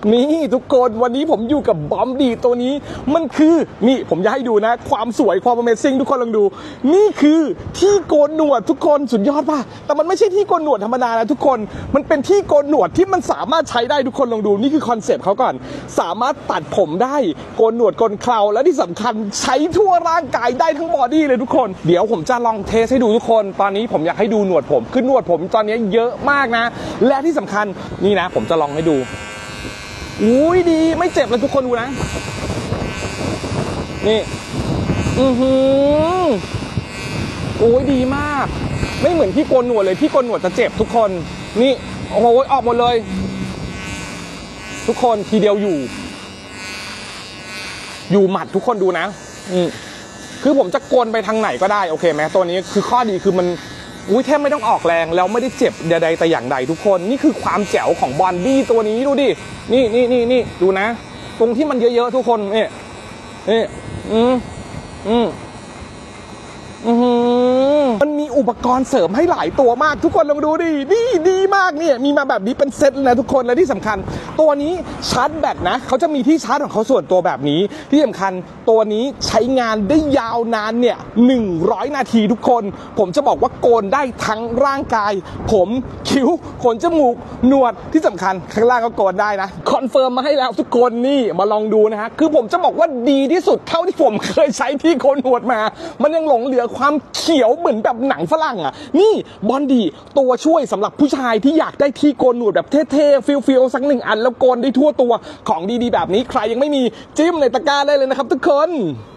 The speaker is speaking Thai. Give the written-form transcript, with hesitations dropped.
นี่ทุกคนวันนี้ผมอยู่กับบอมดีตัวนี้มันคือนี่ผมจะให้ดูนะความสวยความ Amazing ทุกคนลองดูนี่คือที่โกนหนวดทุกคนสุดยอดป่ะแต่มันไม่ใช่ที่โกนหนวดธรรมดานะทุกคนมันเป็นที่โกนหนวดที่มันสามารถใช้ได้ทุกคนลองดูนี่คือคอนเซปต์เขาก่อนสามารถตัดผมได้โกนหนวดโกนเคราและที่สำคัญใช้ทั่วร่างกายได้ทั้งบอดี้เลยทุกคนเดี๋ยวผมจะลองเทสให้ดูทุกคนตอนนี้ผมอยากให้ดูหนวดผมคือหนวดผมตอนนี้เยอะมากนะและที่สำคัญนี่นะผมจะลองให้ดูอุ้ยดีไม่เจ็บเลยทุกคนดูนะนี่โอ้ยดีมากไม่เหมือนที่โกนหนวดเลยที่โกนหนวดจะเจ็บทุกคนนี่โอ้โหออกหมดเลยทุกคนทีเดียวอยู่หมัดทุกคนดูนะคือผมจะโกนไปทางไหนก็ได้โอเคไหมตัวนี้คือข้อดีคือมันแทบไม่ต้องออกแรงแล้วไม่ได้เจ็บใดๆแต่อย่างใดทุกคนนี่คือความแจ๋วของบอนดี้ตัวนี้ดูดินี่ดูนะตรงที่มันเยอะๆทุกคนนี่มันมีอุปกรณ์เสริมให้หลายตัวมากทุกคนลองดูดิดีมากเนี่ยมีมาแบบนี้เป็นเซตเลยนะทุกคนและที่สำคัญตัวนี้ชาร์จแบตนะเขาจะมีที่ชาร์จของเขาส่วนตัวแบบนี้ที่สำคัญตัวนี้ใช้งานได้ยาวนานเนี่ย100 นาทีทุกคนผมจะบอกว่าโกนได้ทั้งร่างกายผมคิ้วขนจมูกหนวดที่สำคัญข้างล่างก็โกนได้นะคอนเฟิร์มมาให้แล้วทุกคนนี่มาลองดูนะฮะคือผมจะบอกว่าดีที่สุดเท่าที่ผมเคยใช้ที่โกนหนวดมามันยังหลงเหลือความเขียวเหมือนแบบหนังฝรั่งอ่ะนี่บอนดี้ตัวช่วยสำหรับผู้ชายที่อยากได้ที่โกนหนวดแบบเท่ๆฟิลสัก1 อันแล้วโกนได้ทั่วตัวของดีๆแบบนี้ใครยังไม่มีจิ้มในตะกร้าได้เลยนะครับทุกคน